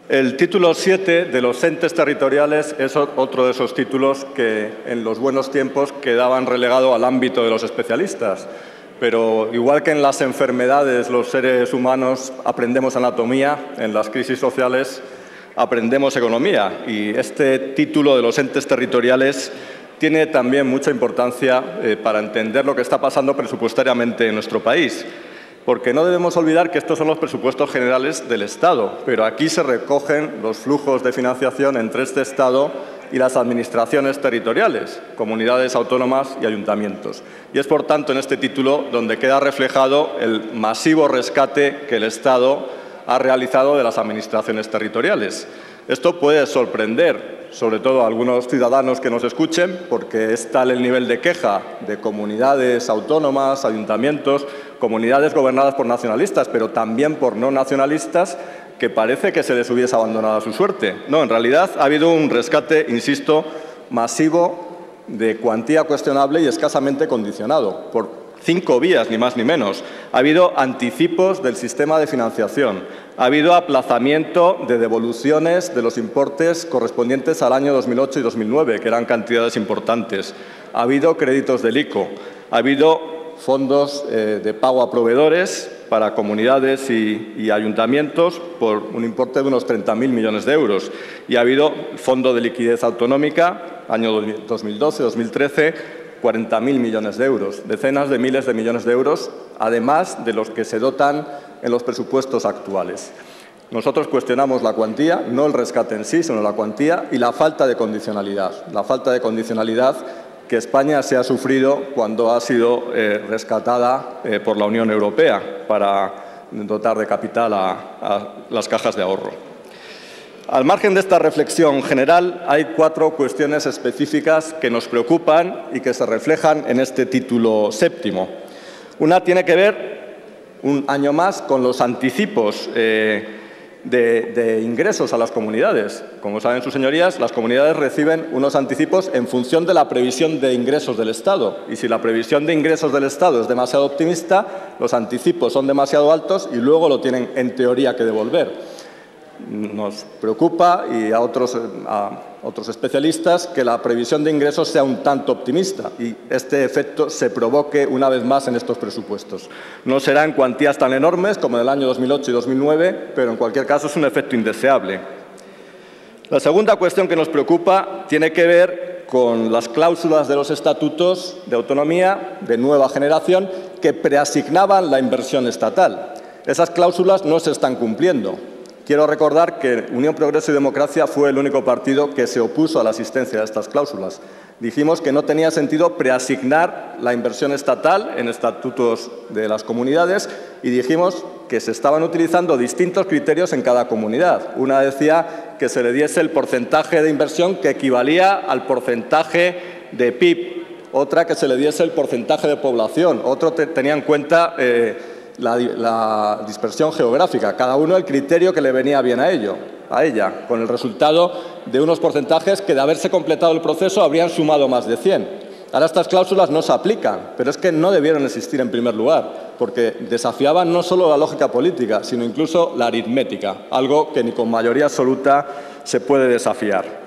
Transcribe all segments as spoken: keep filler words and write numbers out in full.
El título siete de los entes territoriales es otro de esos títulos que en los buenos tiempos quedaban relegados al ámbito de los especialistas. Pero igual que en las enfermedades los seres humanos aprendemos anatomía, en las crisis sociales aprendemos economía. Y este título de los entes territoriales tiene también mucha importancia eh, para entender lo que está pasando presupuestariamente en nuestro país. Porque no debemos olvidar que estos son los presupuestos generales del Estado, pero aquí se recogen los flujos de financiación entre este Estado y las administraciones territoriales, comunidades autónomas y ayuntamientos. Y es, por tanto, en este título donde queda reflejado el masivo rescate que el Estado ha realizado de las administraciones territoriales. Esto puede sorprender, sobre todo a algunos ciudadanos que nos escuchen, porque es tal el nivel de queja de comunidades autónomas, ayuntamientos, comunidades gobernadas por nacionalistas, pero también por no nacionalistas, que parece que se les hubiese abandonado a su suerte. No, en realidad ha habido un rescate, insisto, masivo de cuantía cuestionable y escasamente condicionado, por cinco vías, ni más ni menos. Ha habido anticipos del sistema de financiación, ha habido aplazamiento de devoluciones de los importes correspondientes al año dos mil ocho y dos mil nueve, que eran cantidades importantes. Ha habido créditos del ICO, ha habido fondos eh, de pago a proveedores para comunidades y, y ayuntamientos por un importe de unos treinta mil millones de euros. Y ha habido fondo de liquidez autonómica, año dos mil doce dos mil trece, cuarenta mil millones de euros, decenas de miles de millones de euros, además de los que se dotan en los presupuestos actuales. Nosotros cuestionamos la cuantía, no el rescate en sí, sino la cuantía y la falta de condicionalidad. La falta de condicionalidad que España se ha sufrido cuando ha sido eh, rescatada eh, por la Unión Europea para dotar de capital a, a las cajas de ahorro. Al margen de esta reflexión general, hay cuatro cuestiones específicas que nos preocupan y que se reflejan en este título séptimo. Una tiene que ver, un año más, con los anticipos eh, de, de ingresos a las comunidades. Como saben sus señorías, las comunidades reciben unos anticipos en función de la previsión de ingresos del Estado. Y si la previsión de ingresos del Estado es demasiado optimista, los anticipos son demasiado altos y luego lo tienen, en teoría, que devolver. Nos preocupa, y a otros, a otros especialistas, que la previsión de ingresos sea un tanto optimista y este efecto se provoque una vez más en estos presupuestos. No serán cuantías tan enormes como en el año dos mil ocho y dos mil nueve, pero en cualquier caso es un efecto indeseable. La segunda cuestión que nos preocupa tiene que ver con las cláusulas de los estatutos de autonomía de nueva generación que preasignaban la inversión estatal. Esas cláusulas no se están cumpliendo. Quiero recordar que Unión, Progreso y Democracia fue el único partido que se opuso a la existencia de estas cláusulas. Dijimos que no tenía sentido preasignar la inversión estatal en estatutos de las comunidades y dijimos que se estaban utilizando distintos criterios en cada comunidad. Una decía que se le diese el porcentaje de inversión que equivalía al porcentaje de P I B, otra que se le diese el porcentaje de población, otro te, tenía en cuenta eh, La, la dispersión geográfica, cada uno el criterio que le venía bien a ello, a ella, con el resultado de unos porcentajes que, de haberse completado el proceso, habrían sumado más de cien. Ahora estas cláusulas no se aplican, pero es que no debieron existir en primer lugar, porque desafiaban no solo la lógica política, sino incluso la aritmética, algo que ni con mayoría absoluta se puede desafiar.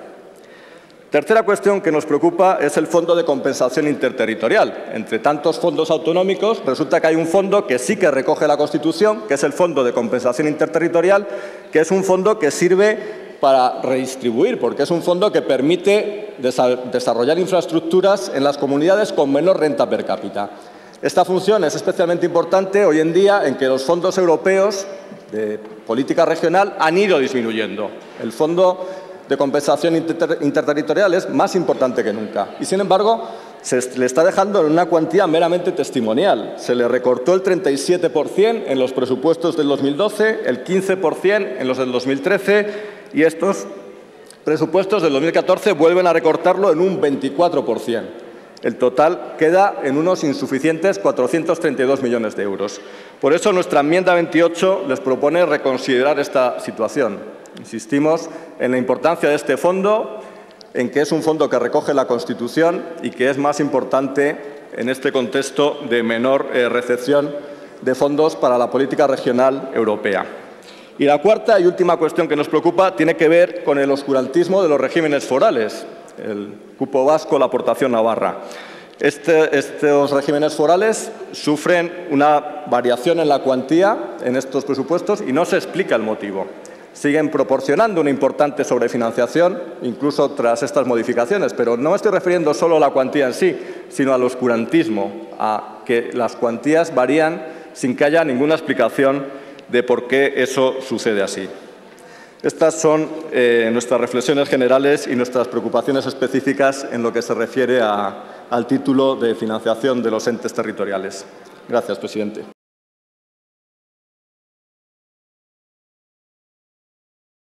Tercera cuestión que nos preocupa es el Fondo de Compensación Interterritorial. Entre tantos fondos autonómicos, resulta que hay un fondo que sí que recoge la Constitución, que es el Fondo de Compensación Interterritorial, que es un fondo que sirve para redistribuir, porque es un fondo que permite desarrollar infraestructuras en las comunidades con menor renta per cápita. Esta función es especialmente importante hoy en día en que los fondos europeos de política regional han ido disminuyendo. El Fondo de Compensación inter Interterritorial es más importante que nunca. Y, sin embargo, se le está dejando en una cuantía meramente testimonial. Se le recortó el treinta y siete por cien en los presupuestos del dos mil doce, el quince por cien en los del dos mil trece y estos presupuestos del dos mil catorce vuelven a recortarlo en un veinticuatro por cien. El total queda en unos insuficientes cuatrocientos treinta y dos millones de euros. Por eso, nuestra enmienda veintiocho les propone reconsiderar esta situación. Insistimos en la importancia de este fondo, en que es un fondo que recoge la Constitución y que es más importante en este contexto de menor eh, recepción de fondos para la política regional europea. Y la cuarta y última cuestión que nos preocupa tiene que ver con el oscurantismo de los regímenes forales, el cupo vasco, la aportación navarra. Este, estos regímenes forales sufren una variación en la cuantía en estos presupuestos y no se explica el motivo. Siguen proporcionando una importante sobrefinanciación, incluso tras estas modificaciones, pero no me estoy refiriendo solo a la cuantía en sí, sino al oscurantismo, a que las cuantías varían sin que haya ninguna explicación de por qué eso sucede así. Estas son eh, nuestras reflexiones generales y nuestras preocupaciones específicas en lo que se refiere a, al título de financiación de los entes territoriales. Gracias, presidente.